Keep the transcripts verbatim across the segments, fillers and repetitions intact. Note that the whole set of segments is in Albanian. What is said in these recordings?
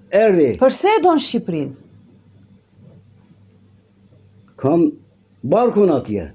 Erdhi. Përse e don Shqipërinë? Kam barkun atje.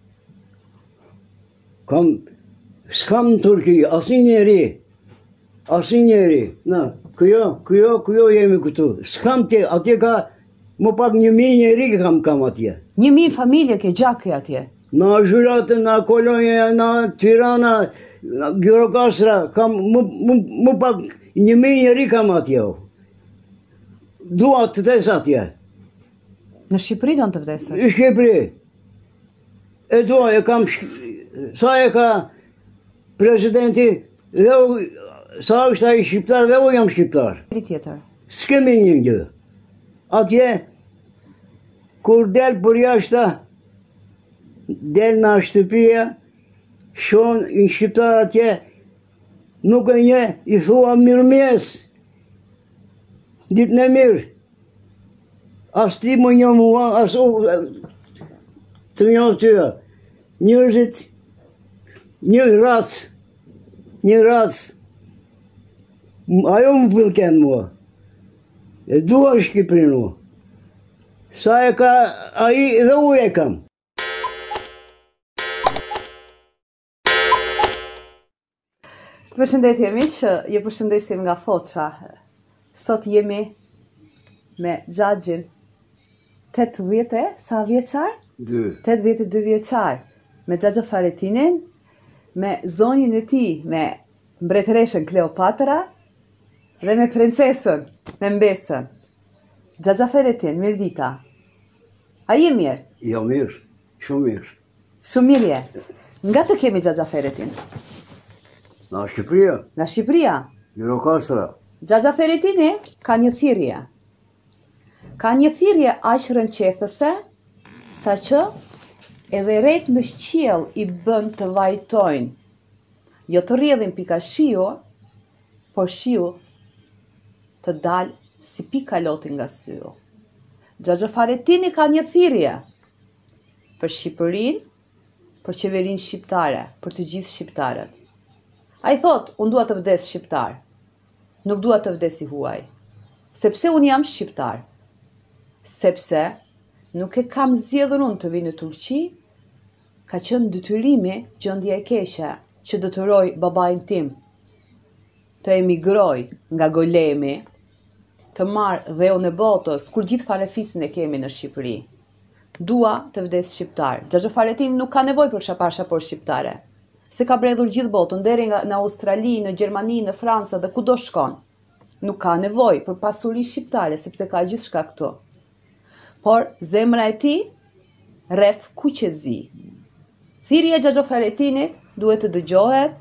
Kam, s'kam në Turqi, asnjë njeri. Asnjë njeri. Na, këjo, këjo, këjo jemi këtu. S'kam tje, atje ka më pak një mijë njeri kam kam atje. Një mijë familje ke gjakë atje. Na Zhyratë, na Kolonja, na Tirana, na Gjirokastra, kam më, më, më pak një mijë njeri kam atje. Dua të tes atje. Në Shqipëri do në të vdesër? Në Shqipëri. E dua, e kam, sa e ka presidenti, dhe u, sa është ai shqiptar, dhe u jam shqiptar. Një tjetër? S'kemi një gjë. Atje, kur del për jashta, del nga shtëpia, shon një shqiptar atje, nuk e nje, i thua mirëmjes, ditën e mirë. As ti më një mua, as u të një tyra. Njërzit, një racë, një racë, ajo më pëlqen mua. E dua Shqipërinë mua. Sa e ka ai dhe u e kam. Përshëndetje miq, ju përshëndesim nga Foça. Sot jemi me xhaxhin tetëdhjetë, sa vjeçar? Dy. tetëdhjetë e dy vjeçar. Me xhaxho Fahretinin, me zonjën e tij, me mbretëreshën Kleopatra dhe me princesën, me mbesën. Xhaxha Fahretin, mirë dita. A je mirë? Jo mirë, shumë mirë. Shumë mirë je. Nga të kemi xhaxha Fahretin? Nga Shqipëria, Nga Shqipëria. Gjirokastra. Xhaxha Fahretini ka një thirrje. Ka një thirrje aq rënqethëse, sa që edhe rejt në qiell i bën të vajtojnë. Jo të rrjedhin pika shiu, por shiu të dalë si pika loti nga syu. Xhaxha Fahretini ka një thirrje për Shqipërinë, për qeverinë shqiptare, për të gjithë shqiptarët. Ai thot, unë dua të vdes shqiptar, nuk dua të vdes i huaj, sepse unë jam shqiptar, sepse nuk e kam zgjedhur unë të vi në Turqi, ka qenë detyrimi, gjendja e keqe, që detyroj babain tim të emigroj nga golemi, të marrë dheun e botës, kur gjithë farefisin e kemi në Shqipëri. Dua të vdes shqiptar. Xhaxha Fahretini nuk ka nevojë për pasaportë shqiptare, se ka bredhur gjithë botën, deri nga në Australi, në Gjermani, në Franca dhe kudo shkon. Nuk ka nevojë për pasuri shqiptare, sepse ka gjithçka këtu. Por zemra e tij rreth kuqezi. Thirrja e Xhaxha Fahretinit duhet të dëgjohet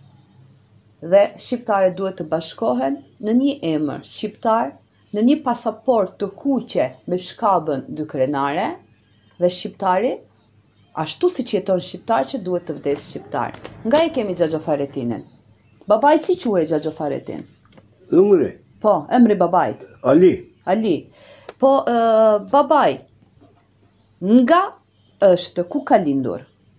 dhe shqiptarët duhet të bashkohen në një emër shqiptar, në një pasaportë të kuqe me shkallën dy krenare, dhe shqiptari, ashtu si që jeton shqiptar, që duhet të vdes shqiptar. Nga e kemi Xhaxha Fahretinin? Babaj si quhej Xhaxha Fahretin? Emri? Po, emri babajt. Ali. Ali. Po, uh, babaj, nga është, ku ka lindur?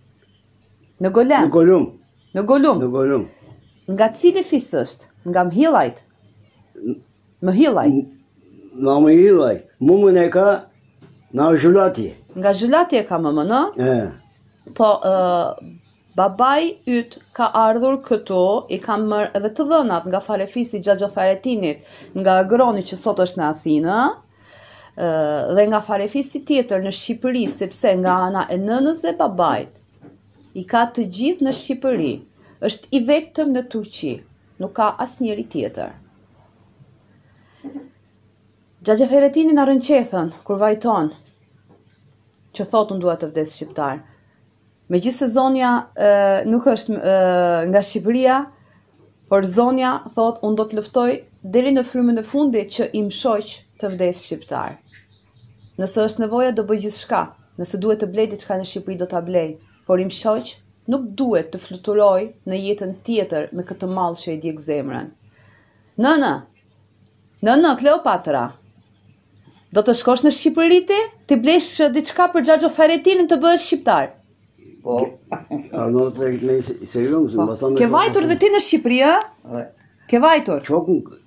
Në Golem? Në Golum. Në Golum? Në Golum. Nga cili fis është? Nga Mhillajt? Mhillaj? Nga Mhillaj. Mumën e ka nga Zhulati. Nga Zhulati e ka mëmën, no? E. Po, uh, babaj yt ka ardhur këtu, i kam mërë edhe të dhënat nga farefisi Xhaxha Fahretinit, nga agroni që sot është në Athinë, uh, dhe nga farefisi tjetër në Shqipëri, sepse nga ana e nënës e babajt, i ka të gjithë në Shqipëri, është i vetëm në Turqi, nuk ka asnjëri tjetër. Xhaxha Fahretini na rënqethën kur vajton, që thot unë dua të vdes shqiptar. Megjithëse zonja e, nuk është e, nga Shqipëria, por zonja thot unë do të luftoj deri në frymën e fundit që im shoq të vdes shqiptar. Nëse është nevoja do bëj gjithçka, nëse duhet të blej diçka në Shqipëri do ta blej, por im shoq nuk duhet të fluturoj në jetën tjetër me këtë mall që i djeg zemrën. Nëna, nëna Kleopatra, do të shkosh në Shqipëri ti? Ti blesh diçka për Xhaxha Fahretinin të bëhesh shqiptar? Po. A në të me serios, më thonë. Ke vajtur dhe ti në Shqipëri, a? Ke vajtur? Çokun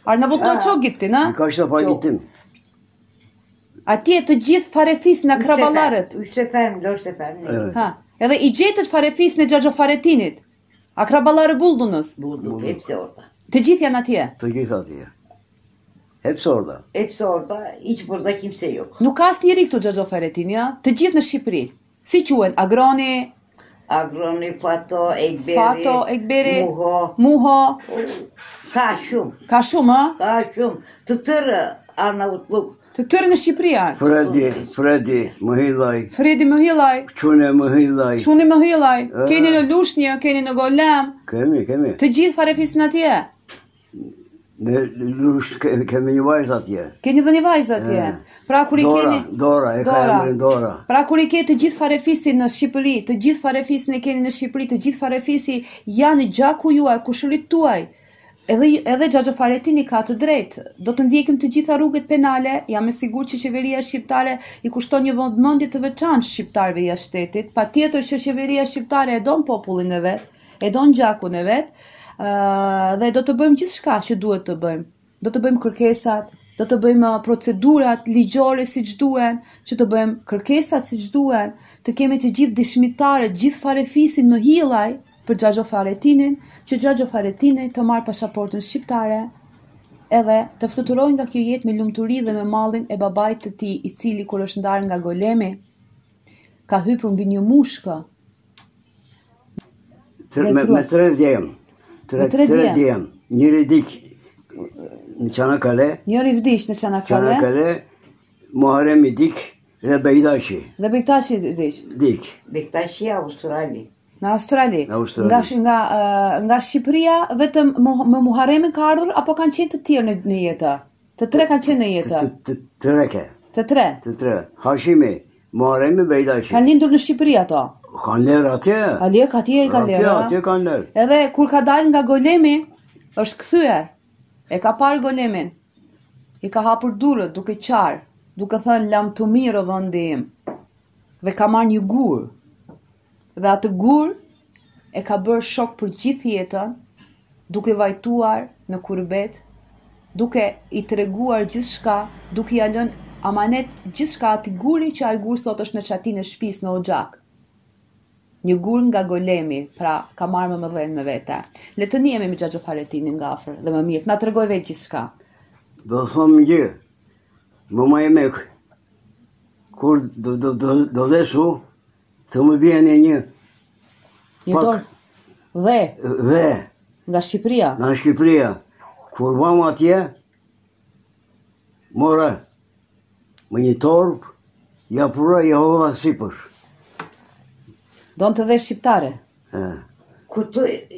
Arnavutluğa çok gittin ha? Birkaç defa Çok. gittim. Atje të gjithë farefisin, akraballarët. Üç sefer mi, dört sefer mi? Evet. Ha. Edhe i gjetët farefisin e Xhaxhafaretinit. Akrabaları buldunuz. Bulduk, hepsi orada. Të gjithë janë atje. Turqi diye. Hepsi orada. Hepsi orada, hiç burada kimse yok. Nuk ka asnjëri këtu Xhaxhafaretin, ja? Të gjithë në Shqipëri. Si quhen? Agroni, Agroni, Fato, Ekberi, Fato, Ekberi, Muho. Muho. Ka shumë, Ka shumë, ha? ka shumë. Të tërë Arnavutluk. Të tërë në Shqipëri janë. Fredi, Fredi, Mëhillaj, Fredi Mëhillaj, Çune Mëhillaj. Çuni Mëhillaj, Ah. keni në Lushnjë, keni në Golem, Kemi, kemi. të gjithë farefisin atje. Ne lush ke- kemi një vajzë atje. Keni dhe një vajzë atje. Eh. Pra kur i Dora, keni Dora, e ka Dora. emrin Dora. Pra kur i ke të gjithë farefisin në Shqipëri, të gjithë farefisin e keni në Shqipëri, të gjithë farefisi janë gjaku juaj, kushërit tuaj. Edhe edhe Xhaxhafaretini ka të drejtë. Do të ndjekim të gjitha rrugët penale. Jam e sigurt që qeveria shqiptare i kushton një vëmendje të veçantë shqiptarëve jashtë shtetit. Patjetër që qeveria shqiptare e don popullin e vet, e don gjakun e vet, ë dhe do të bëjmë gjithçka që duhet të bëjmë. Do të bëjmë kërkesat, do të bëjmë procedurat ligjore siç duhen, që të bëjmë kërkesat siç duhen, të kemi të gjithë dëshmitarët, gjithë farefisin më hillaj për Xhaxhafaretinin, që Xhaxhafaretini të marrë pasaportën shqiptare, edhe të fluturojnë nga kjo jetë me lumturi dhe me mallin e babait të tij, i cili kur është ndarë nga golemi, ka hyrë mbi një mushkë. Tre- Dhe Me, grua. me tre djem. Tre, Me tre tre djem. djem. Njëri dik në Çanakkale, Njëri vdiq në Çanakkale Çanakkale, Muharremi dik dhe Bejdashi dhe Bektashi vdiq dik. Bektashi, Australi. në Australi. Në Australi. Nga sh- nga ë, nga Shqipëria vetëm Mu- me Muharremin ka ardhur apo kanë qenë të tjerë në, në jetë? Të tre kanë qenë në Të, jetë. të, të treke, Të tre. të tre. Hashimi, Muharremi, Bejdashi. Kanë lindur në Shqipëri ato. Kanë lerë atje. Alje ka atje i kanë Atje, lera. atje kanë lerë. Edhe kur ka dalë nga golemi, është kthyer. E ka parë golemin. I ka hapur durët duke qarë, duke thënë lam të mirë o vendi im. Dhe ka marrë një gur. Dhe atë gur e ka bërë shok për gjithë jetën, duke vajtuar në kurbet, duke i treguar gjithçka, duke ia lënë amanet gjithçka atij guri që ai gur sot është në çatinë e shtëpisë në Oxhak. Një gur nga golemi, pra ka marrë me mëdhen me vete. Le të njemi me Xhaxhafaretinin nga afër dhe më mirë, na tregoj vetë gjithçka. Do të thomë gjë, më ma e mek, kur do, do, do, do dheshu, të më bjeni një Një Pak. dorë dhe dhe nga Shqipëria. nga Shqipëria, kur vam atje, mora më një torp, ja pura, ja hodha sipër. Donë të dhe shqiptare. E, Kutu...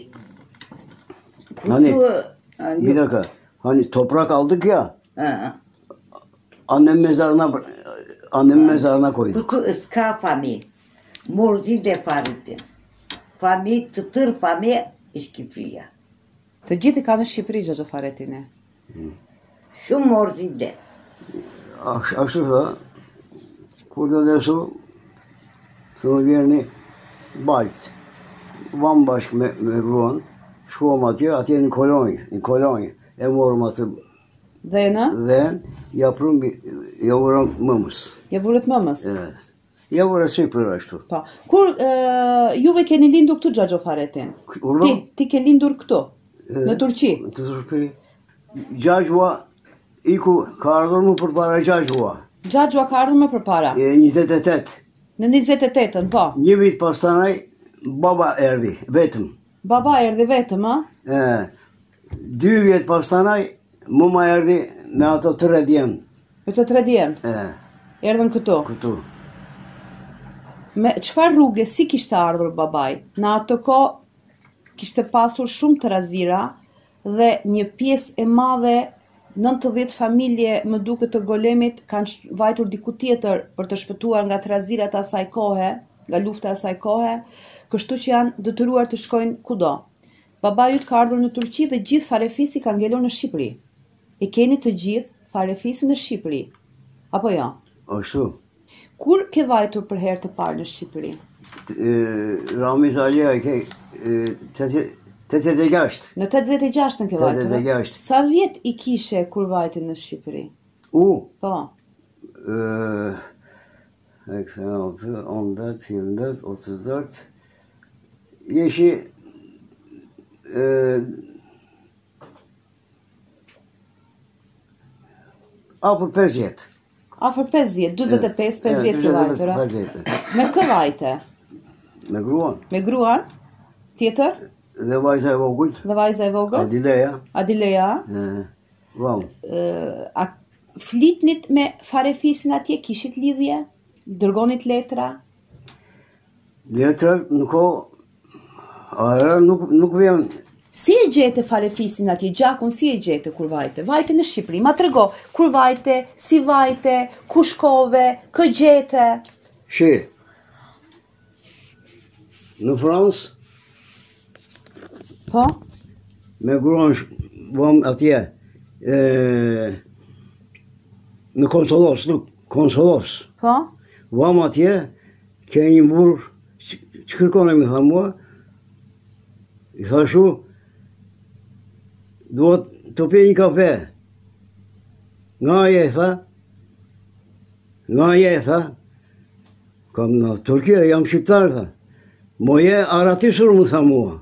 Hani, Kutu... bir dakika, hani toprak aldık ya, Ha, annem mezarına, annemin mezarına koyduk. Kutu ıska fami. Murzi de faritin. Fami, të tërë fami i Shqipëria. Të gjithë i ka në Shqipëri Xhaxhafaretini. Shumë morzi de. Aş- Ashtu kur do dheshu, të më vjeni balt. Vam bashkë me, me gruan, shkuam atje, atje në kolonjë, në kolonjë. E morëm atë Dhe në, dhe ja prëm, ja vërëm mëmës. ja vurët mëmës. Evet. Ja vërë sipër ashtu. Po. Kur ë, juve keni lindur këtu Xhaxhafaretin? Urdo? Ti, ti ke lindur këtu, në Turqi. Të Turqi. Gjajua, iku ka ardhur më për para Gjajua. Xhaxhua ka ardhur më përpara. E njëzet e tetë. Në njëzet e tetën, po. Një vit pas tanaj, baba erdi, vetëm. Baba erdhi vetëm, ë? E, dy vjet pas tanaj, mama erdi me ato tre djemë. Me të tre djemt. E, Erdhën këtu. këtu. Me çfarë rrugë si kishte ardhur babai? Në atë kohë kishte pasur shumë trazira dhe një pjesë e madhe nëntëdhjetë familje më duket të golemit kanë sh- vajtur diku tjetër për të shpëtuar nga trazirat e asaj kohe, nga lufta e asaj kohe, kështu që janë detyruar të shkojnë kudo. Babai yt ka ardhur në Turqi dhe gjithë farefisi ka ngelur në Shqipëri. E keni të gjithë farefisi në Shqipëri. Apo jo? Ashtu. Kur ke vajtur për herë të parë në Shqipëri? E, Ramiz Ali, ai ke, e, tetë tetëdhjetë e gjashtë. Në tetëdhjetë e gjashtë në ke vajtur. tetëdhjetë e a? gjashtë. Sa vjet i kishe kur vajte në Shqipëri? U, Po. ë, e këthe ondët, tjendët, otëzdërt, jeshi ë, apër pesëdhjetë. Afër pesëdhjetë, dyzet e pesë, pesëdhjetë ke vajtur. a? pesëdhjetë. Me kë vajte? Me gruan. Me gruan? Tjetër? Dhe vajza e vogël, Dhe vajza e vogël? Adileja, Adileja? ë, vam. Ë, a flitnit me farefisin atje, kishit lidhje? Dërgonit letra? Letrat në kohë, ara nuk, nuk vjen. Si e gjete farefisin atje, gjakun si e gjete kur vajte? Vajte në Shqipëri, ma trego, kur vajte, si vajte, ku shkove, kë gjete? Shi, në Fransë, Po? me gruan vam atje, e, në konsolos, nuk, konsolos. Po? Vam atje, ke një burr, që që kërkone me tha mua, i thashu, duhet të pi një kafe. Nga je, tha, nga je, tha, kam në Turqia, jam shqiptar, tha, mo je aratisur, më tha mua.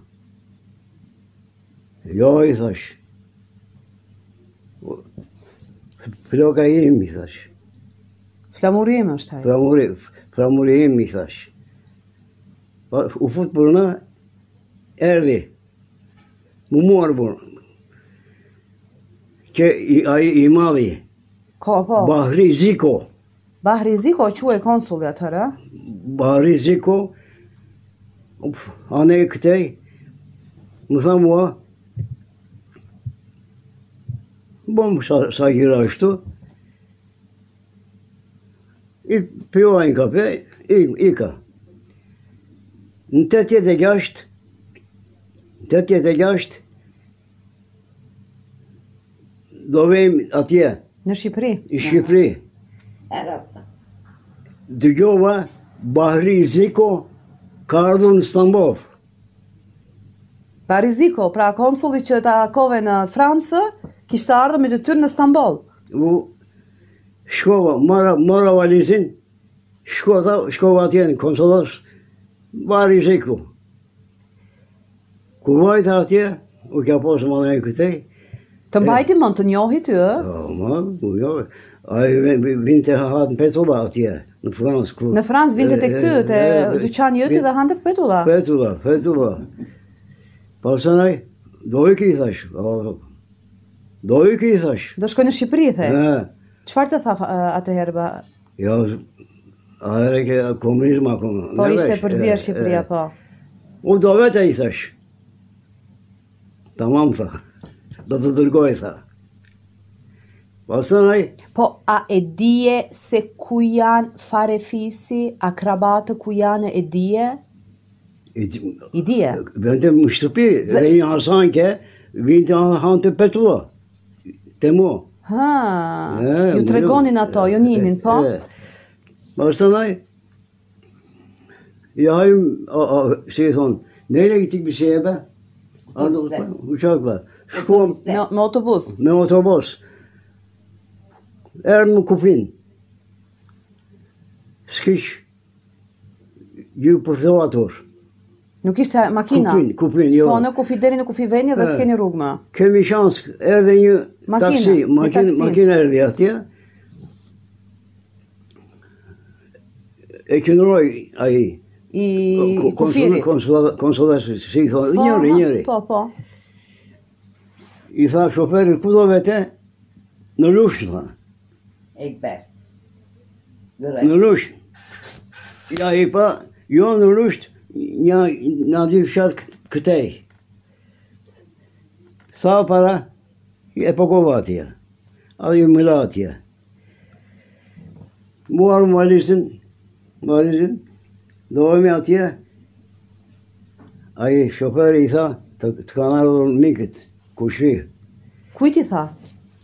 Jo, i thash. Floka im, i thash. Flamurime është hajë. Flamuri, flamuri im, i thash. Pa, u fut për në, erdi. Mu muar për. Që i, ai i madhi, Ko, po? Bahri Ziko. Bahri Ziko quaj konsulli atëherë? Bahri Ziko, uf, ane e këtej, më tha mua, bom sa, sa gjira ashtu, i pjova një kafe, i, i ka. Në tetëdhjetë e gjashtë, tetëdhjetë e gjashtë, do vejmë atje, Në Shqipëri? i Shqipëri. Arabta. Dëgjova, Bahri Ziko ka ardhur në Stamboll. Bahri Ziko, pra konsulli që ta kove në Francë, kishte ardhur me detyrë në Stamboll. U shkova, mora, mora valizin, shkova, shkova atje në konsolos, Bahri Ziko. Ku vajta atje, u kja posë më në këtej, Të mbajti mund të njohi ty, ë? o, ma, u jo, a i vinte hahat në petulla atje, në Fransë. Ku, Në Francë vinte tek ty, te dyqani jëti dhe hante petulla. Petulla, petulla. Pastaj, do i ki thash, o, do i ki thash. Do shkoj në Shqipëri, the. E, Çfarë të tha uh, atëherë? ba- jo, a ere ke komunizma, komunizma. Po ishte përzirë Shqipëria, po. U do vete i thash. Tamam, tha. Do të dërgoj, tha. Pastaj, Po, a e dije se ku janë farefisi, akrabatë ku janë e dije? i, I dije? vente më shtëpi, dhe një hasanke, vinte hanë të petulla. Te mua. Ha, E, ju më tregonin jo, ato, ju ninin, po? e, Pastaj, ja hajmë, a, a, si e thonë, nere i tikë bishebe, uqakla, shkuam Me, me autobus. me autobus, erë në kufin, s'kish, ju përthovatur, Nuk ishte makina. kufin, kufin, jo. Po, në kufi deri në kufi venje dhe E. s'keni rrugë më. Kemi shans, edhe një Makina, taksi, një makin, taksi. makina erdi atje, e këndroj aji, I Ko- kufirit. konsulat- Konsulat, si i thonë, Po, njëri, ha, njëri. Po, po. I tha shoferit, ku do vete? Në lush, tha. Ekber. Në lush. Ja i pa, jo në lush, një, në dy fshat kët- këtej. Sa para, e pokova atje. A i mëla atje. Muar më valizin, valizin, dojme atje, a i shoferi i tha, të, të kanë ardhur mikët, kushri, Kujt i tha?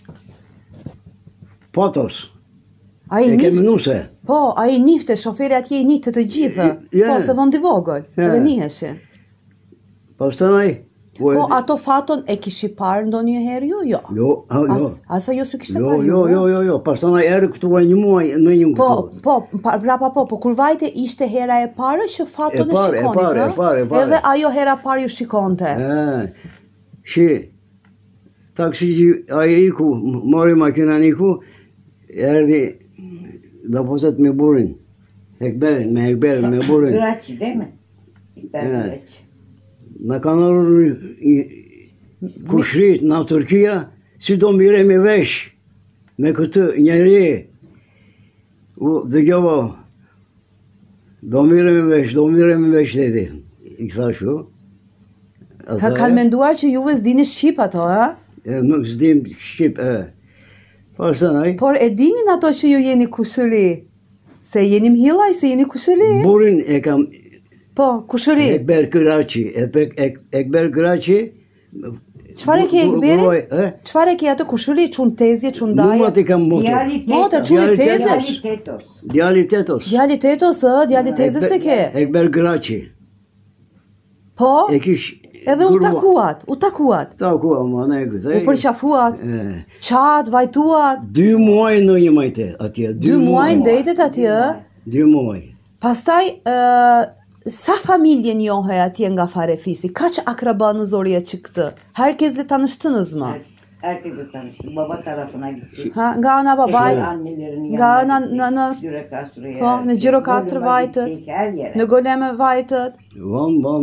patos, A i e ke nifte, mënuse. po, a i nifte, shoferi atje i nifte të gjithë. Je. Po, se vëndi vogël, Je. edhe niheshin. Pastaj, Po ato faton e kishi parë ndonjëherë ju? Jo. Jo, ha, jo. As, asa jo s'u kishte Jo, parë jo, ju? jo, jo, jo. Pastaj erë këtu e një muaj, në një Po, këtu. po, pa- prapa po, po kur vajte ishte hera e parë që faton E e, parë, e shikonit, parë, ë? e parë, e parë. Edhe ajo hera parë ju shikonte. E, shi, taksi që aje iku, mori makina iku, erdi da poset me burin. Ekberin, me ekberin, me burin. Graç değil mi? Ben Evet. graç. Në kanë orë kushrit në Turqia, si do mire me vesh, me këtë njeri. U dëgjova, do mire me vesh, do mire me vesh, dedi. I këtha shu. Ka kanë menduar që juve s'dini shqip ato, ë? E, nuk s'dim shqip, e. Pastaj, Por e dinin ato që ju jeni kushëri? Se jeni mhillaj, se jeni kushëri? burin e kam Po, kushëri. ekber këraci, e ekber këraci. Çfarë ke ekberin? Buroj, e? Çfarë ke atë kushëri? Çun tezje, çun daje? Numat i kam motor. Djali Motor, tetos. çuni Djali tezës? Djali tetos. Djali tetos. Djali tetos, ë? Djali tezës se ke? Ekber këraci. Po? E kish... Edhe u gurua. takuat, u takuat. Takua, ma, ne këtë. U përqafuat, E, qat, vajtuat. Dy muaj në një majte, atje. Dy muaj ndejtet atje, ë? Dy muaj. Pastaj, ë, sa familje njohe atje nga Farefisi? Kaç akraba në zorje që këtë? Herkes de tanıştınız mı? Herkese tanıştı. Baba tarafına gitti. Ha, nga ana babaj, Annelerin nga ana yanına nanës, gitti. Gjyrokastra'ya. po, në Gjirokastra Bölüme vajtët, gittik, her yere. në goleme vajtët. Vam, vam.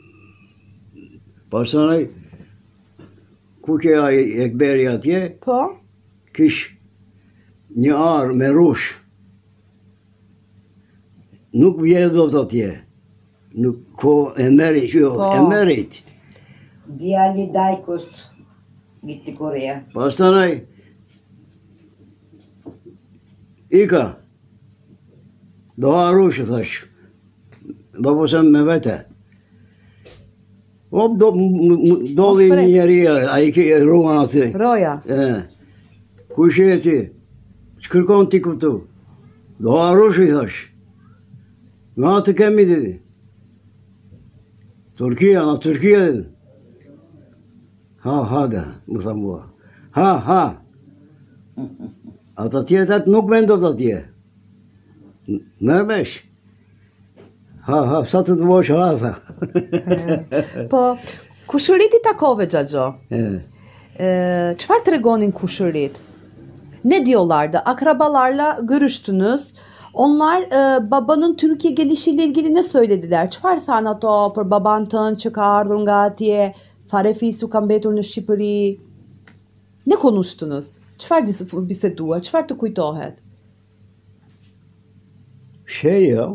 Pastaj, ku ke ai ekberi atje, Po? kish një arë me rush. Nuk vje do të atje. Nuk ko e merit, jo, Po. e merit. Djali Daykos gittik oraya. Pastaj, ika. Do harush, thash. Do posem me vete. Hop, do, doli Mos pret. një njeri, a i ke ruan aty. Roja. E, ku ishe ti? Që kërkon ti këtu? Do harush, i thash. Nga të kemi, dedi. Turqia, në Turqia, dedi. Ha, ha, da, më tha mua. Ha, ha. Ata tjetat nuk vendot atje. Merë mesh. Ha, ha, sa të të vosh, ha, tha. Po, kushërit i takove Xhaxho. E, Ee, çfarë tregonin kushërit? Ne diyorlardı? Akrabalarla görüştünüz. Onlar e, babanın Türkiye gelişiyle ilgili ne söylediler? Çfarë thanë ato për baban tënë që ka ardhur nga atje, Farefisu ka mbetur në Shqipëri? Ne konuştunuz? Çfarë dis- bisedua? Çfarë të kujtohet? şey ya,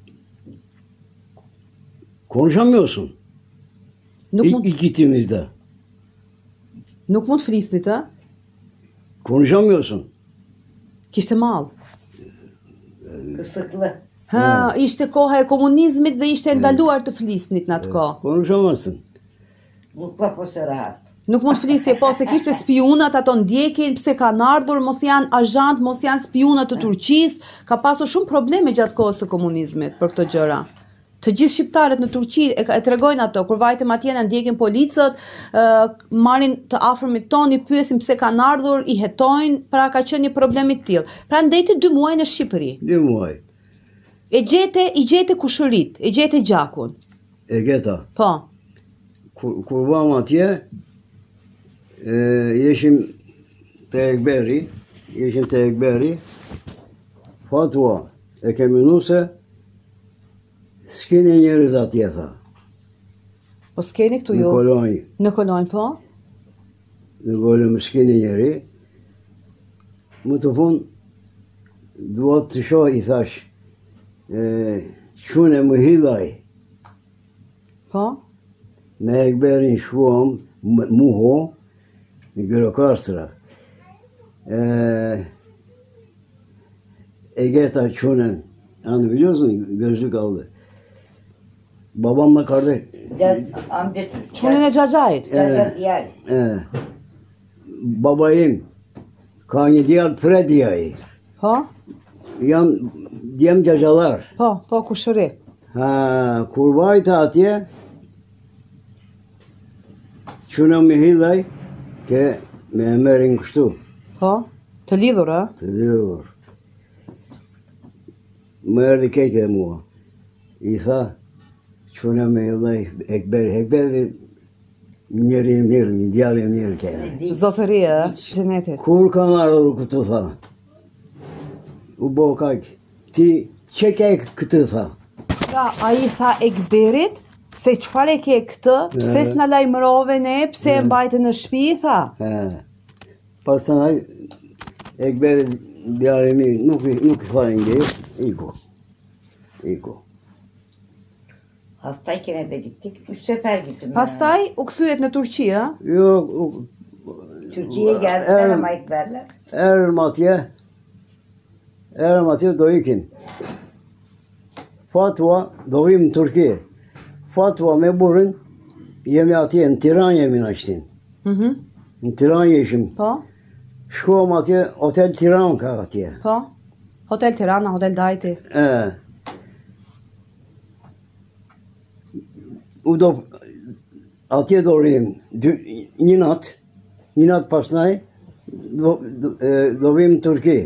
konuşamıyorsun. Nuk İlk, mund, ilk gittiğimizde. nuk mund flisnit, ë? Konuşamıyorsun. Kishte mall. Kısıklı. Ha, ishte koha e komunizmit dhe ishte ndaluar të flisnit në atë kohë. Konuşamazsın. Mutlu posa rahat. Nuk mund flisje, po se kishte spionat, ato ndjekin, pse kanë ardhur, mos janë azhant, mos janë spionat të Turqisë, ka pasur shumë probleme gjatë kohës së komunizmit për këto gjëra. Të gjithë shqiptarët në Turqi e, ka- e tregojnë ato, kur vajtëm atje na ndjekin policët, ë marrin të afërmit ton, i pyesin pse kanë ardhur, i hetojnë, pra ka qenë një problem i tillë. Pra ndeti dy muaj në Shqipëri. Dy muaj. E gjete, i gjete kushërit, e gjete gjakun. E geta. Po. Kur, kur vam atje, e, jeshim te ekberi, jeshim te ekberi, fatua e kemi nuse, s'keni njerëz atje, tha. Po s'keni këtu Në ju? kolonjë. Në kolonjë, po? Në golem s'keni njeri. Më të fund, dua të shoh, i thash, e, qune më hidhaj, Po? me ekberin shkuam, m- muho, në Gjirokastra. E, e geta qunen, yani biliyorsun gözlük aldı. Babamla kardeş, Gel amca Çunun e xhaxhait. Gel yer. e, babayım, kanı diğer prediyayı. Po? Yan djem gjajalar. Po, po kushëri. Ha, kur vajta atje, Quna me hillaj, ke me e merin kështu, Po, të lidhur, ë? të lidhur. Më erdi kejtë e mua. I tha, quna me hillaj, Ekberi, Ekberi njëri i mirë, një djalë i mirë kene. Zotëri, ë? Xhenetit. Kur ka marrë këtu, tha, u bo kaq, ti që ke këtë, tha. Pra, a i tha Ekberit, se qëfar e ke këtë, pse s'na lajmërove ne, pse e mbajtë në shtëpi, tha. E, pas të naj, Ekberi djarë i mirë, nuk, i- nuk i tha një, iku, iku. Hastayken de gittik. Üç sefer gittim. Pastaj u kthyet në Turqi, ë? Jo, u- Türkiye'ye geldiler ama Ekberler. erëm atje, erëm atje do ikin. Fatwa, do vim në Turqi. Fatwa me burrin, jemi atje, në Tiran jemi në qëtin. Mhm. Në Tiran jeshim. Po, Shkuam atje, Hotel Tiran ka atje. po. Hotel Tirana, Hotel Dajti. E, u do, atje do rrim, dy- një natë, një natë pasnaj, do, do, e, do vim në Turqi.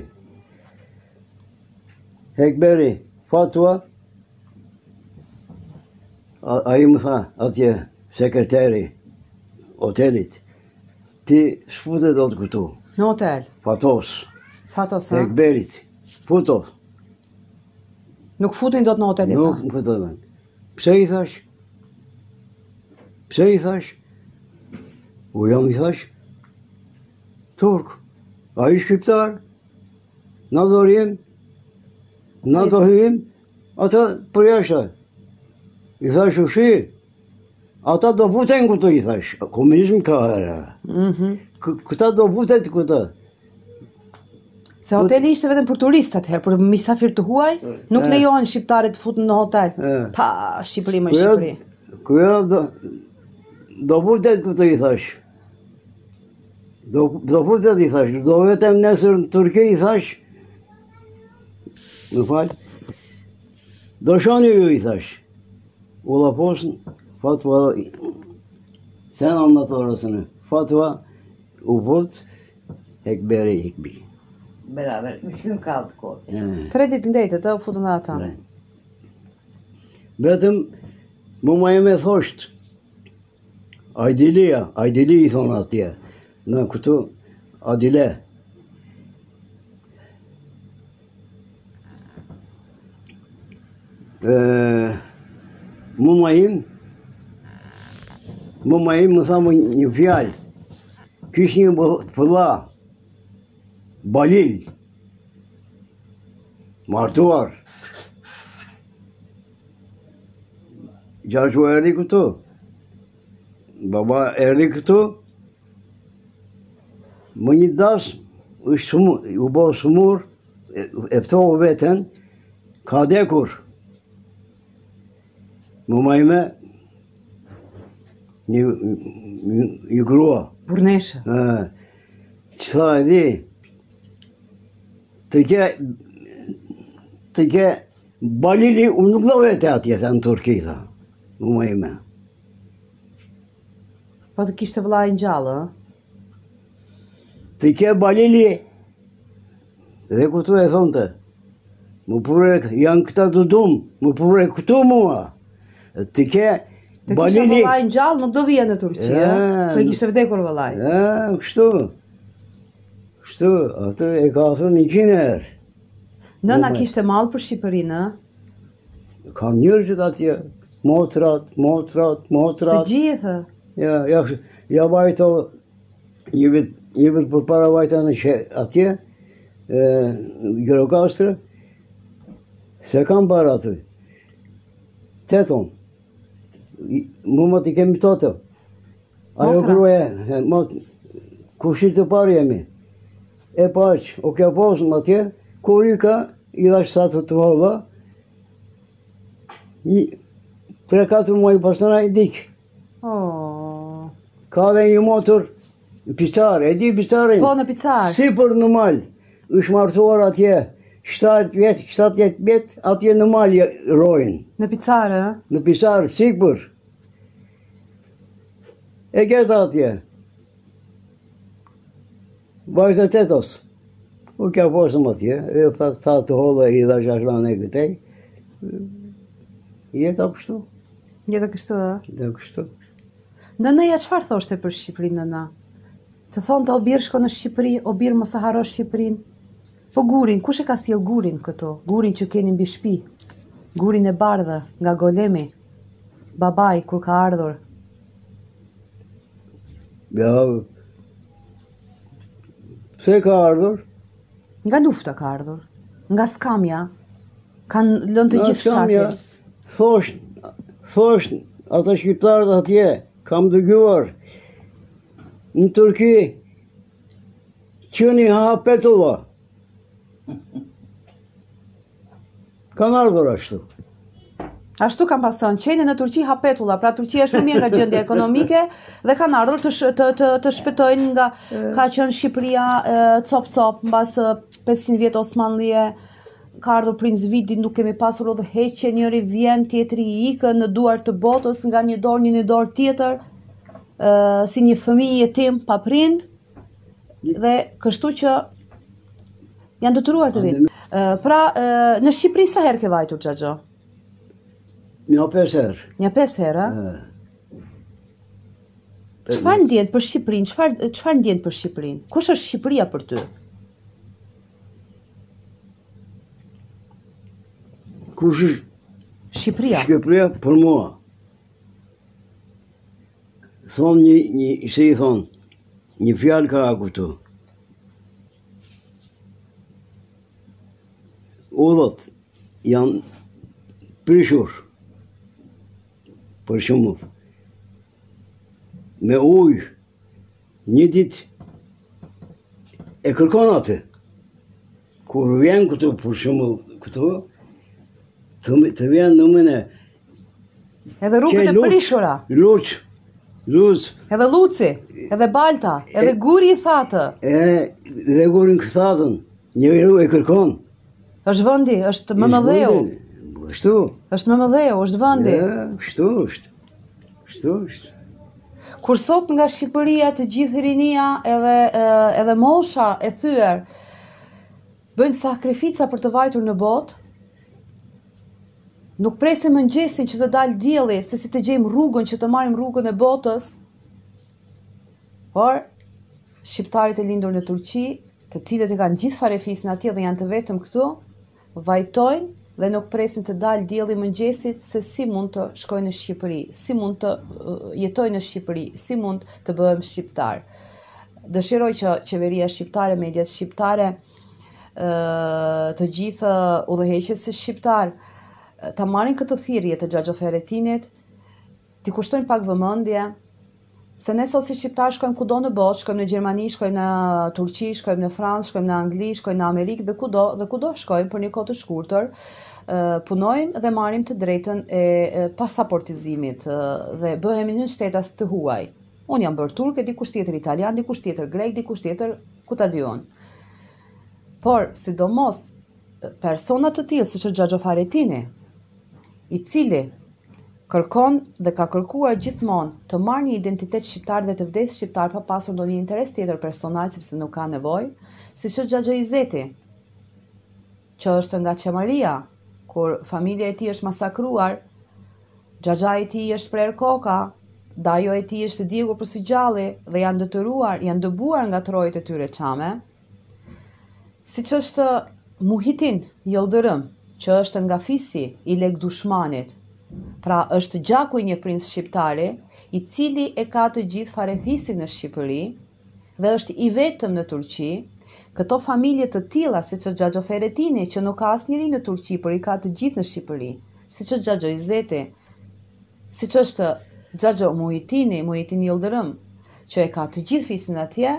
Ekberi, Fatwa, a, a i më tha, atje, sekretari, hotelit, ti s'fute do të këtu, Në hotel. Fatos, Fatos, ë? Ekberit, futo, Nuk futin dot në hotel, i nuk tha. më këtëdhen. Pse i thash? Pse i thash? U jam i thash? Turk, a i shqiptar? Na do rrim? Na do hyjim? Ata për jashtë. I thash u shi? Ata do vuten këtu, i thash. Komunizm ka era. Mhm. K- Këta do vutet këta. Se hoteli ishte vetëm për turistë atëherë, për misafir të huaj, nuk E. lejohen shqiptarit të futen në hotel. E. Pa, Shqipëri më Kuja- Shqipëri. Kuja do, do vutet këtu, i thash. Do, do vutet, i thash. Do vetëm nesër në Turqi, i thash. Më falë. Do shoni ju, i thash. U laposën, fatwa, sen anlatırasını. Fatwa, u vut, Ekberi Ekbi. Beraber üç gün kaldık orada. He. Tre ditë ndejtët, ë, u futën dhe ata. Right. Vetëm më më e me thosht, Ajdilia, Ajdili i thonë atje, në këtu, Adile. E, Më më im, më më im më thamë një fjalë, kish një bë- fëlla, Balil, martuar. Gjashu erdi këtu. Baba erdi këtu. Më një das, është sumur, u bo sumur, e- eftohu veten, ka dekur. Më majme, një, një, një grua. Burneshe. E, që tha e di, të ke, të ke Balili, unë nuk do vete atje, tha në Turqi, tha. Më më ime. Po të kishte vëllai ngjallë, ë? Të ke Balili, dhe këtu e thonte, më pure, janë këta të dumë, më pure këtu mua. Të ke Të kishte Balili, vëllai ngjallë, nuk do vije në Turqi, ë? E, Po i kishte vdekur vëllai. e, kështu, kështu, atë e ka thënë një qinë herë. Nëna Po, po. kishte mall për Shqipërinë, ë? Kam njërëzit atje, motrat, motrat, Se motrat. gjithë. Ja, ja, ja vajto, një vit, një vit për para vajta në që atje, e, Gjirokastra, se kam para aty. Teton, I- mu më t'i kemi totë. Ajo Motra. gruaja, e, mot, kushit të parë jemi. E paq, o kja posëm atje, kur i ka, i dhash satë të valla, një, tre katër muaj pasëna i dikë. Oh. Ka dhe një motor, pisar, e di pisarin? Po, në picar. Si për në mal, është martuar atje, shtatë vjetë, shtatë vjetë, atje në mal rojnë. Në picar, ë? Në pisar, si për. E keta atje. Vajza tetos. U kja posëm atje, e tha sa të holla i dha shashlan e këtej. Jeta kështu. Jeta kështu, ë? Jeta kështu. Nënaja çfarë thoshte për Shqipërinë, nëna? Të thonte o birë shko në Shqipëri, o birë mos e haro Shqipërinë. Po gurin, kush e ka sjell gurin këto? Gurin që keni mbi shtëpi. Gurin e bardhë, nga golemi. Babai kur ka ardhur. Ja. Pse ka ardhur? Nga lufta ka ardhur. Nga skamja. Kanë lënë të gjithë shatin. Thosh, thosh, ata shqiptarët atje, kam dëgjuar, në Turqi, qëni hapetulla. Kanë ardhur ashtu. Ashtu kam pason, qeni në Turqi hapetulla, pra Turqia është më mirë nga gjendja ekonomike dhe kanë ardhur të, sh, të, të, të shpëtojnë nga ka qenë Shqipëria cop-cop, mbas pesëqind vjet Osmanlije, ka ardhur princ Vidi, nuk kemi pasur edhe heqje, njëri vjen, tjetri i ikën në duar të botës, nga një dorë një në dorë tjetër, uh, si një fëmijë jetim pa prind, dhe kështu që janë detyruar të vinë. Uh, pra, uh, në Shqipëri sa herë ke vajtur xhaxho? Një pesë herë. Një pesë herë? Çfarë ndjen për Shqipërinë? Çfarë çfarë ndjen për Shqipërinë? Kush është Shqipëria për ty? Kush është Shqipëria? Shqipëria për mua. Thonë një, një, se i thonë, një fjalë ka këtu. Udhët janë prishur. Për shembull, me ujë, një ditë e kërkon atë. Kur vjen këtu, për shembull, këtu, të, të vjen në mëne... Edhe rrugët e prishura. Luç, luç. Edhe luci, edhe balta, edhe guri i thatë. E, dhe gurin këthatën, njëri e kërkon. Është vendi, është Mimozeu. Shtu. Është Mimozeu, është vendi. Ja, shtu është. Shtu është. Kur sot nga Shqipëria të gjithë rinia edhe edhe mosha e thyer bëjnë sakrifica për të vajtur në botë, nuk presim mëngjesin që të dalë dielli se si të gjejmë rrugën që të marrim rrugën e botës. Por shqiptarit e lindur në Turqi, të cilët e kanë gjithë farefisin atje dhe janë të vetëm këtu, vajtojnë dhe nuk presin të dalë dielli mëngjesit se si mund të shkojnë në Shqipëri, si mund të uh, jetojnë në Shqipëri, si mund të bëhem shqiptar. Dëshiroj që qeveria shqiptare, mediat shqiptare, uh, të gjithë udhëheqësit shqiptar, uh, ta marrin këtë thirrje të xhaxho Fahretinit, t'i kushtojnë pak vëmendje, se ne sot si shqiptar shkojmë kudo në botë, shkojmë në Gjermani, shkojmë në Turqi, shkojmë në Francë, shkojmë në Angli, shkojmë në Amerikë dhe kudo dhe kudo shkojmë për një kohë të shkurtër, punojmë dhe marrim të drejtën e pasaportizimit dhe bëhemi nënshtetas të huaj. Unë jam bërë turke, dikush tjetër italian, dikush tjetër grek, dikush tjetër ku ta di unë. Por sidomos persona të tillë siç është xhaxho Fahretini, i cili kërkon dhe ka kërkuar gjithmonë të marrë një identitet shqiptar dhe të vdes shqiptar pa pasur ndonjë interes tjetër personal sepse nuk ka nevojë, siç është xhaxho Izeti, që është nga Çemaria, kur familja e tij është masakruar, xhaxha i tij është prerë koka, dajo e tij është djegur për së gjalli dhe janë detyruar, janë dëbuar nga trojët e tyre çame. Siç është Muhitin Yıldırım, që është nga fisi i Lek Dushmanit. Pra është gjaku i një princ shqiptari, i cili e ka të gjithë farefisin në Shqipëri dhe është i vetëm në Turqi. Këto familje të tilla, siç është xhaxho Fahretini, që nuk ka asnjëri në Turqi, por i ka të gjithë në Shqipëri, siç është xhaxho Izeti, siç është xhaxho Muhitini, Muhitin Yıldırım, që e ka të gjithë fisin atje,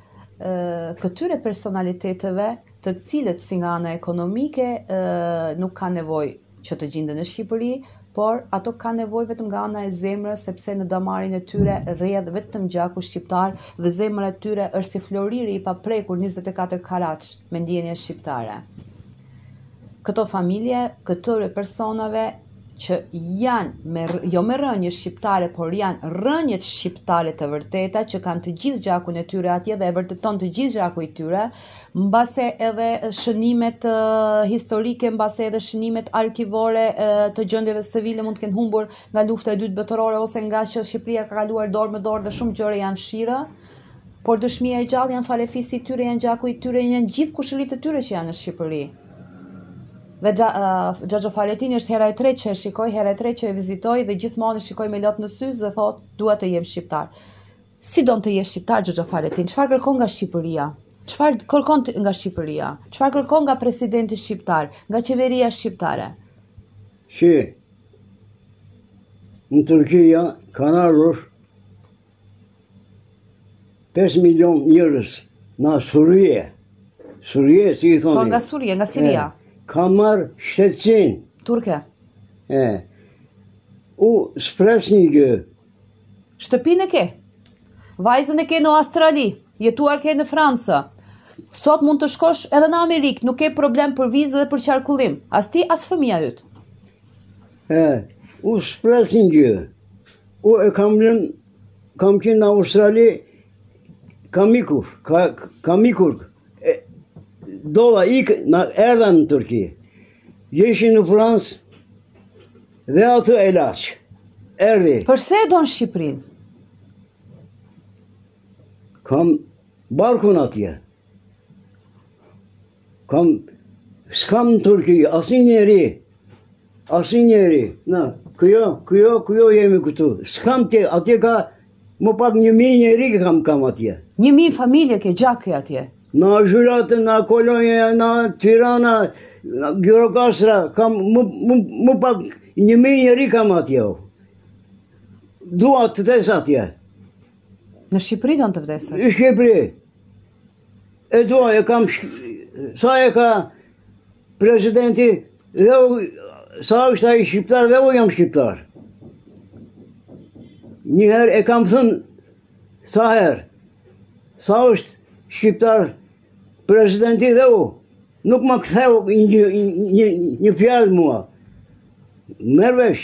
këtyre personaliteteve, të cilët si nga ana ekonomike nuk ka nevojë që të gjenden në Shqipëri, por ato ka nevojë vetëm nga ana e zemrës, sepse në damarin e tyre rrjedh vetëm gjaku shqiptar dhe zemra e tyre është si floriri i paprekur njëzet e katër karaç me ndjenje shqiptare. Këto familje, këtyre personave që janë me, jo me rënje shqiptare, por janë rënjet shqiptare të vërteta që kanë të gjithë gjakun e tyre atje dhe e vërteton të gjithë gjaku i tyre, mbase edhe shënimet uh, historike, mbase edhe shënimet arkivore uh, të gjendjeve civile mund të kenë humbur nga lufta e dytë botërore ose nga që Shqipëria ka kaluar dorë me dorë dhe shumë gjëra janë fshirë, por dëshmia e gjallë janë falefisi i tyre, janë gjaku i tyre, janë gjithë kushëritë e tyre që janë në Shqipëri. Dhe Xhaxho Fahretini është hera e tretë që e shikoj, hera e tretë që e vizitoj dhe gjithmonë e shikoj me lot në sy dhe thot, dua të jem shqiptar. Si don të jesh shqiptar Xhaxho Fahretini? Çfarë kërkon nga Shqipëria? Çfarë kërkon nga Shqipëria? Çfarë kërkon nga presidenti shqiptar, nga qeveria shqiptare? Shi, në Turqia kanë ardhur pesë milion njerëz nga Suria. Suria, si i thoni? Po nga Suria, nga Siria. E, ka marrë shtetësinë. Turke. E. U spres një gjë. Shtëpinë e ke. Vajzën e ke në Australi, jetuar ke në Francë. Sot mund të shkosh edhe në Amerikë, nuk ke problem për vizë dhe për qarkullim. As ti, as fëmia yt. E, u spres një gjë. U e kam lënë, kam qenë në Australi, kam ikur, ka, kam ikur. E, dola ikë, na erdha në Turqi. Gjyshi në Francë dhe atë ehillaj. Erdi. Përse e don Shqipërinë? Kam barkun atje. Kam, s'kam në Turqi, asnjë njeri. Asnjë njeri. Na, këjo, këjo, këjo jemi këtu. S'kam tje, atje ka më pak një mijë njeri kam kam atje. Një mijë familje ke gjakë atje. Në Zhyratë, në Kolonja, në Tirana, në Gjirokastra, kam më, më, më pak një mijë njeri kam atje. Dua të vdes atje. Në Shqipëri do të vdesë? Në Shqipëri. E dua, e kam, sa e ka presidenti, dhe u, sa është ai shqiptar, dhe u jam shqiptar. Njëherë e kam thënë, sa herë, sa është shqiptar presidenti dhe u, nuk më ktheu një, një, një fjalë mua. Merr vesh.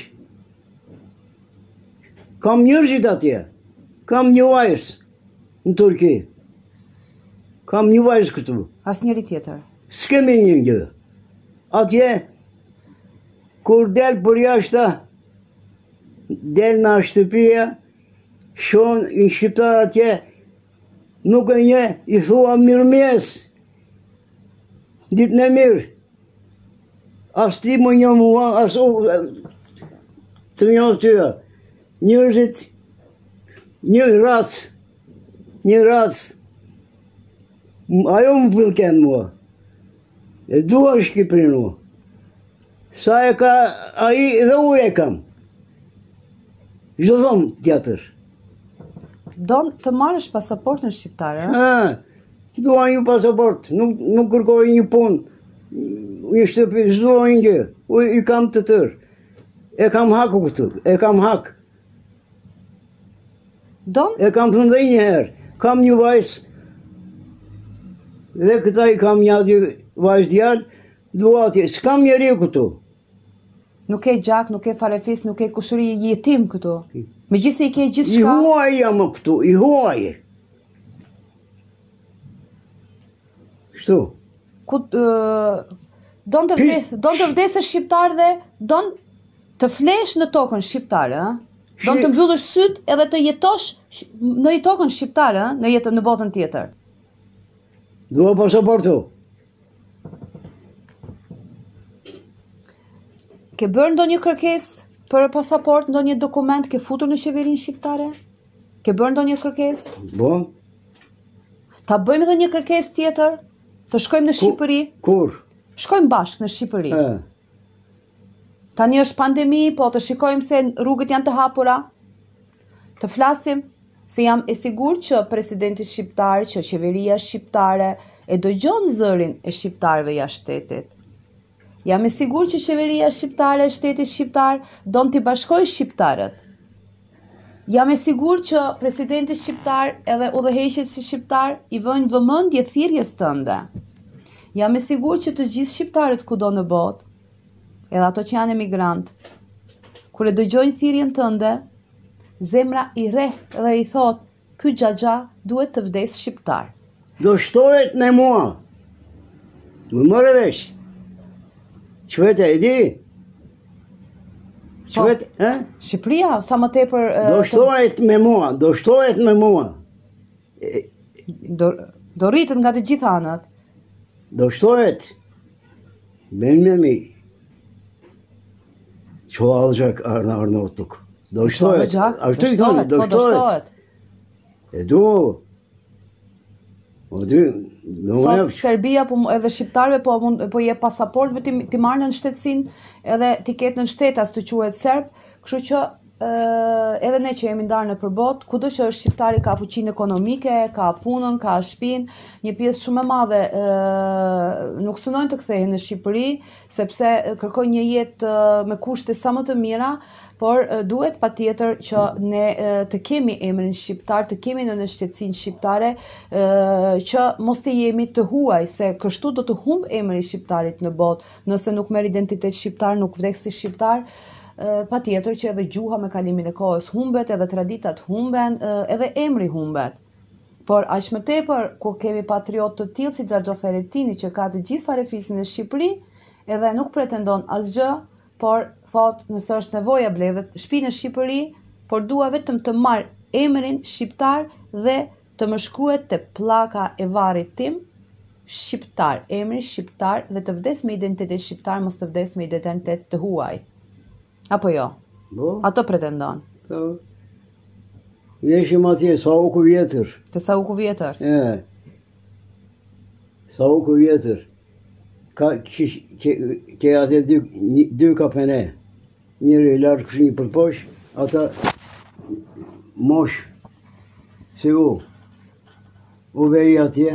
Kam njerëzit atje. Kam një vajzë në Turqi. Kam një vajzë këtu. Asnjëri tjetër. S'kemi një gjë. Atje, kur del për jashtë, del në shtëpia, shon një shqiptar atje, nuk e një, i thua mirëmjes. Ditë në mirë. As ti më një mua, as u të një tyra. Njërzit, një racë, një racë, ajo më pëlqen mua. E dua Shqipërinë mua. Sa e ka ai dhe u e kam. Çdo dhom tjetër. Don të marrësh pasaportën shqiptare? Ha, dua një pasaport, nuk nuk kërkoj një punë. Një shtëpi, s'dua një gjë. U i kam të tërë. E kam hak këtu, e kam hak. Don? E kam thënë dhe një herë. Kam një vajzë. Dhe këta i kam një ati vajzë djalë, dua atje. S'kam njeri këtu. Nuk ke gjak, nuk ke farefis, nuk ke kushëri, jetim këtu. Megjithëse i ke gjithë shka. I huaj jam këtu, i huaj. Kështu. Ku uh, don të vdes, don të vdesësh shqiptar dhe don të flesh në tokën shqiptare, ëh? Don të mbyllësh syt edhe të jetosh në tokën shqiptare, ëh, në jetën në botën tjetër. Dua pasaportu. Ke bërë ndonjë kërkesë për pasaport, ndonjë dokument ke futur në qeverinë shqiptare? Ke bërë ndonjë kërkesë? Po. Ta bëjmë edhe një kërkesë tjetër? Të shkojmë në Shqipëri? Kur? Shkojmë bashkë në Shqipëri. E. Tani është pandemi, po të shikojmë se rrugët janë të hapura. Të flasim se jam e sigurt që presidenti shqiptar, që qeveria shqiptare e dëgjon zërin e shqiptarëve jashtë shtetit. Jam e sigurt që qeveria shqiptare e shtetit shqiptar don t'i bashkojë shqiptarët. Jam e sigurt që presidenti shqiptar edhe udhëheqësi shqiptar i vënë vëmendje thirrjes tënde. Jam e sigurt që të gjithë shqiptarët kudo në botë, edhe ato që janë emigrant, Kur e dëgjojnë thirrjen tënde, zemra i rreh dhe i thot, ky xhaxha duhet të vdes shqiptar. Do shtohet me mua. Më morë vesh. Çfarë e di? Çfarë, ë? Shqipëria sa më tepër Do shtohet me mua, do shtohet me mua. do do rritet nga të gjitha anët. Do shtohet. Ben mi. Çoğalacak Arnavutluk. Do shtohet. Çoğalacak, Ashtu i do thonë, shtohet, do po do shtohet. shtohet. E du. O dy, do më Sot jap. Serbia po edhe shqiptarëve po mund po jep pasaportë ti ti marrë në shtetësinë edhe ti ketë në shtetas të quhet serb, kështu që ë edhe ne që jemi ndarë në përbot, kudo që është shqiptari ka fuqinë ekonomike, ka punën, ka shtëpinë, një pjesë shumë e madhe ë nuk synojnë të kthehen në Shqipëri sepse kërkojnë një jetë me kushte sa më të mira, por duhet patjetër që ne të kemi emrin shqiptar, të kemi në nënshtetesinë shqiptare, që mos të jemi të huaj, se kështu do të humb emri i shqiptarit në botë, nëse nuk merr identitet shqiptar, nuk vdes si shqiptar. Pa tjetër që edhe gjuha me kalimin e kohës humbet, edhe traditat humben, edhe emri humbet. Por aq më tepër, kur kemi patriot të tillë si Xhaxha Ferretini që ka të gjithë farefisin e Shqipëri, edhe nuk pretendon asgjë, por thot nëse është nevoja bledhet shtëpi në Shqipëri, por dua vetëm të marr emrin shqiptar dhe të më shkruhet te pllaka e varrit tim shqiptar, emri shqiptar dhe të vdes me identitet shqiptar, mos të vdes me identitet të huaj. Apo jo? Po. Ato pretendon. Po. Jeshim atje sa u ku vjetër. Të sa u ku vjetër? E. Sa u ku vjetër. Ka kish ke ke atë dy një- dy kapene. Njëri larg kështu një përposh, ata mosh. Si u. U vej atje.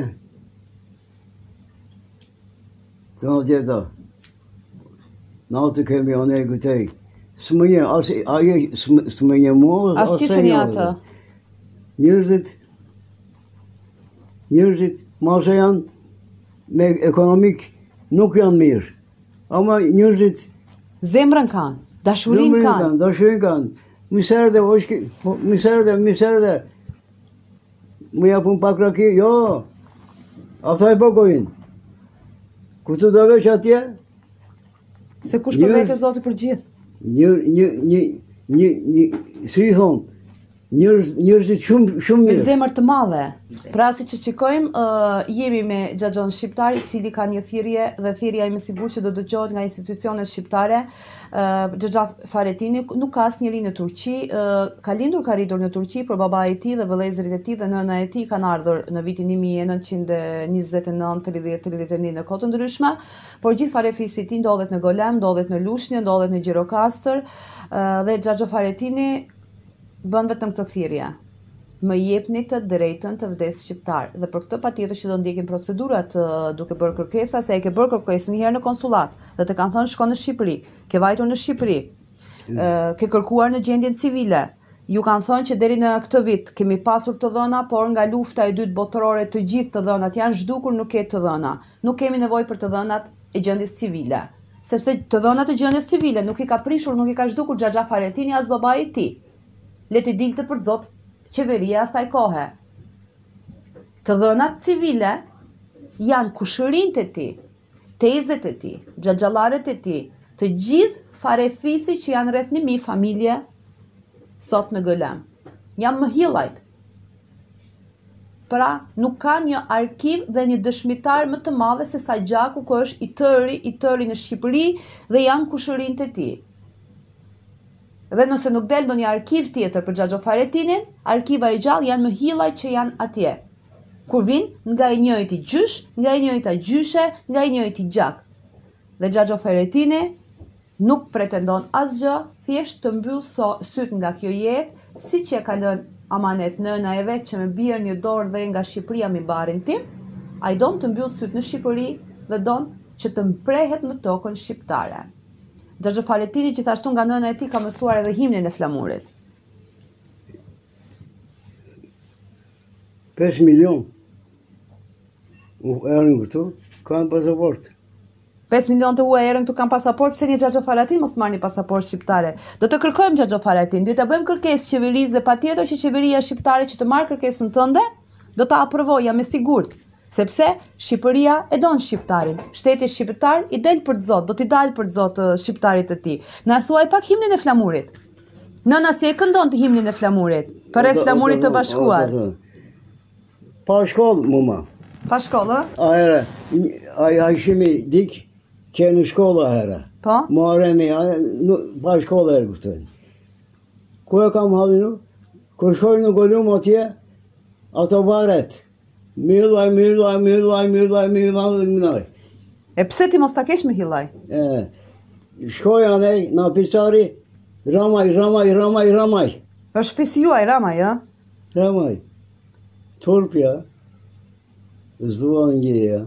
Të në tjeta. Natë kemi ane gëtej. Së më një, asë, aje, së më një mua, As ti se një atë. Njerëzit, njerëzit, masë janë, me ekonomik, nuk janë mirë. Ama njerëzit, Zemrën kanë, dashurin kanë. dashurin kanë. Miserde, oshki, miserde, miserde. Më japun pak raki, jo. Ata e bogojnë. Kur të do veç atje, Se kush për Njerëz- vete Zoti për gjithë. një, një, një, një, një, si i thonë, njerëz, njerëzit shumë, shumë Me mirë. zemër të madhe. Pra si që qikojmë, uh, jemi me Xhaxhon shqiptar, i cili ka një thirrje dhe thirrja ime sigur që do dëgjohet nga institucionet shqiptare. Uh, Xhaxha Ferretini nuk ka asnjëri në Turqi, uh, ka lindur ka rritur në Turqi, por babai i tij dhe vëllezërit e tij dhe nëna e tij kanë ardhur në vitin një mijë e nëntëqind e njëzet e nëntë tridhjetë tridhjetë e një në kohë të ndryshme, por gjithë farefisi i tij ndodhet në Golem, ndodhet në Lushnjë, ndodhet në Gjirokastër, uh, dhe Xhaxha Ferretini bën vetëm këtë thirrje. Më jepni të drejtën të vdes shqiptar. Dhe për këtë patjetër që do ndjekin procedurat uh, duke bërë kërkesa, se e ke bërë kërkesën një herë në konsullat dhe të kanë thënë shko në Shqipëri, ke vajtur në Shqipëri, uh, ke kërkuar në gjendjen civile. Ju kanë thënë që deri në këtë vit kemi pasur të dhëna, por nga lufta e dytë botërore të gjithë të dhënat janë zhdukur, nuk ke të dhëna. Nuk kemi nevojë për të dhënat e gjendjes civile. Sepse të dhënat e gjendjes civile nuk i ka prishur, nuk i ka zhdukur Xhaxha Ferretini as babai i tij. Le të dilte për zot qeveria asaj kohe. Të dhënat civile janë kushërinjtë e tij, tezet e tij, xhaxhallarët e tij, të gjithë farefisi që janë rreth një mijë familje sot në Golem. Janë më hillajt. Pra, nuk ka një arkiv dhe një dëshmitar më të madhe se sa gjaku ku është i tëri, i tëri në Shqipëri dhe janë kushërinjtë e tij. Dhe nëse nuk del ndonjë arkiv tjetër për Xhaxha Ferretinin, arkiva e gjallë janë më hillaj që janë atje. Kur vin nga i njëjti gjysh, nga i njëjta gjyshe, nga i njëjti gjak. Dhe Xhaxha Ferretini nuk pretendon asgjë, thjesht të mbyll so, syt nga kjo jetë, siç e ka lënë amanet nëna e vet që më bjerë një dorë dhe nga Shqipëria mi barin tim, ai don të mbyll syt në Shqipëri dhe don që të mprehet në tokën shqiptare. Xhaxha Ferretini gjithashtu nga nëna e tij ka mësuar edhe himnin e flamurit. pesë milion. U erën këtu, kanë pasaport. pesë milion të huaj erën këtu kanë pasaport, pse një Xhaxho Faratin mos marrni pasaport shqiptare? Do të kërkojmë Xhaxho Faratin, do të bëjmë kërkesë qeverisë dhe patjetër që qeveria shqiptare që të marrë kërkesën tënde, do ta aprovojë, jam e sigurt. Sepse Shqipëria e don shqiptarin. Shteti shqiptar i del për Zot, do t'i dalë për Zot shqiptarit të tij. Na thuaj pak himnin e flamurit. Nëna si e këndon të himnin e flamurit? Për e flamurit të bashkuar. Pa shkollë, muma. Pa shkollë? A herë, a ishimi dik që në shkollë a herë. Po? Marremi, pa shkollë herë këtën. Ku e kam halinu? Ku shkoj në golum atje, ato varet. Millaj, millaj, millaj, millaj, millaj, millaj. E pse ti mos ta kesh me hillaj? E, shkoj anej, në pisari, ramaj, ramaj, ramaj, ramaj. Është fisi juaj, ramaj, ja? Ramaj. Turpja, zdua në gjeja.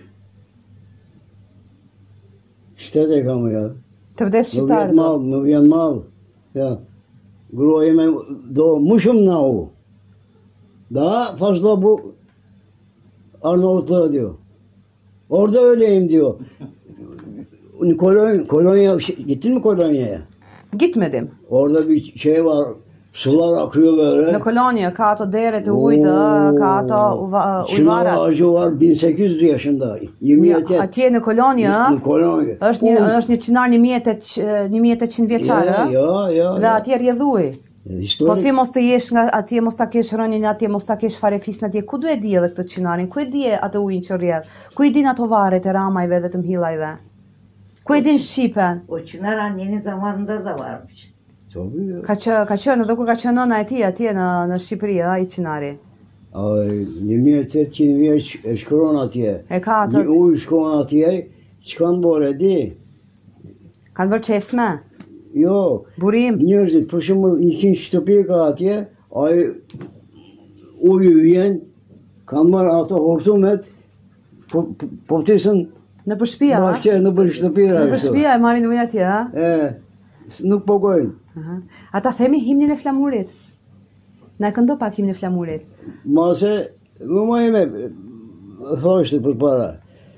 Shtete kam ja. Të Vdes Shqiptar. Më vjen mal, më vjen mal. Ja. Grua ime do më shumë na u. Da, fazla bu Arnavutluğa diyor. Orada öyleyim diyor. Kolon, kolonya, gittin mi kolonyaya? Gitmedim. Orada bir şey var, sular akıyor böyle. Në Kolonia ka ato dere të ujit, ka ato ujvarat. Çınar ağacı var bin sekiz yüz yaşında. yirmi yedi. Atje në Kolonia, Në Kolonya. është një është një çınar një mijë e tetëqind vjeçar, ë? Ja, ja. Dhe atje rrjedh uji. Po ti mos të jesh nga atje, mos ta kesh rënien atje, mos ta kesh fare fisën atje. Ku do e di edhe këtë çinarin? Ku e di atë ujin që rrjedh? Ku i din ato varret e ramajve dhe të mhillajve? Ku e din Shqipen? O çınar annenin zamanında da varmış. Tabii ya. Ka që ka qenë edhe kur ka qenë nëna e tij atje në në Shqipëri, ai çinari. Ay, yirmi yedi vjeç e shkron atje. E ka atë. Një ujë shkon atje, çkan bore di. Kanë vërë çesme. Jo, Burim. njerëzit, për shembull, njëqind shtëpi ka atje, ai uji vjen, kanë marrë ato hortumet, po po tisën Në për shtëpia, a? bashkë në për shtëpira. Në për shtëpia e marrin ujin atje, a? E, nuk pogojnë. Aha. Ata themi himnin e flamurit. Na e këndo pak himnin e flamurit. Mase, më majme, thoshte për para.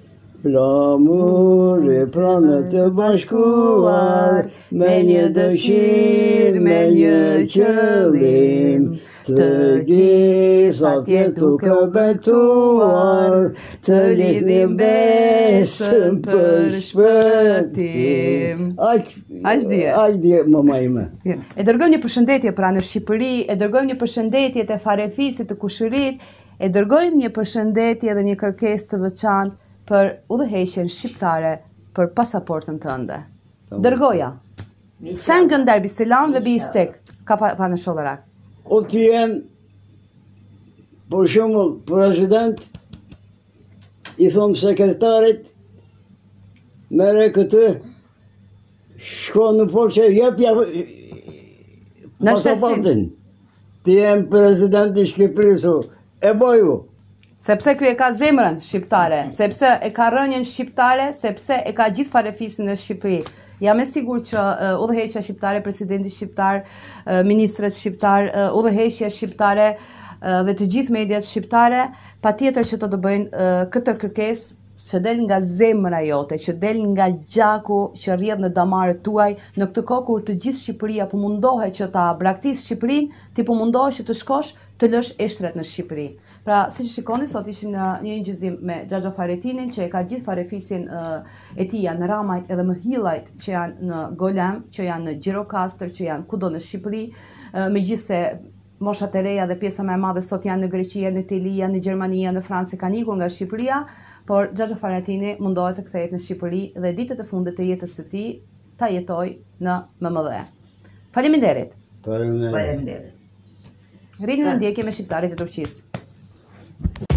Flamuri pranë të bashkuar, me një dëshirë, me një qëllim, të gjitha tjetu këbetuar, të lidhim besën për shpëtim. Aq, Aq dje. Aq dje, mama ime. E dërgojmë një përshëndetje pra në Shqipëri, e dërgojmë një përshëndetje të farefisit të kushërit, e dërgojmë një përshëndetje dhe një kërkesë të veçantë për udhëheqjen shqiptare për pasaportën tënde. Dërgoja. Sen gënder bi selam dhe bi istek. Ka pa, pa në shollërak. O të jem, për shembull, president, i thom sekretarit, mere këtë, shko në Polqe, jepja pasaportin. Të jem president i Shqipërisë, e boju. Sepse ky e ka zemrën shqiptare, sepse e ka rënien shqiptare, sepse e ka gjithë farefisin në Shqipëri. Jam e sigurt që uh, udhëheqja shqiptare, presidenti shqiptar, uh, ministrat shqiptar, uh, udhëheqja shqiptare uh, dhe të gjithë mediat shqiptare, patjetër që të do bëjnë uh, këtë kërkesë që del nga zemra jote, që del nga gjaku që rrjedh në damarët tuaj, në këtë kohë kur të gjithë Shqipëria po mundohet që ta braktisë Shqipërinë, ti po mundohesh që të shkosh të lësh eshtret në Shqipëri. Pra, si që shikoni, sot ishin uh, një ingjizim me Xhaxho Faretinin, që e ka gjithë farefisin uh, e tij janë në Ramajt edhe më hillajt që janë në Golem, që janë në Gjirokastër, që janë kudo në Shqipëri, uh, megjithse moshat e reja dhe pjesa më e madhe sot janë në Greqi, në Itali, në Gjermani, në Francë, kanë ikur nga Shqipëria, por Xhaxho Faretini mundohet të kthehet në Shqipëri dhe ditët e fundit të jetës së tij ta jetoj në Mimoza. Faleminderit. Faleminderit. Faleminderit. Rrini në ndjekje me shqiptarit e Turqisë.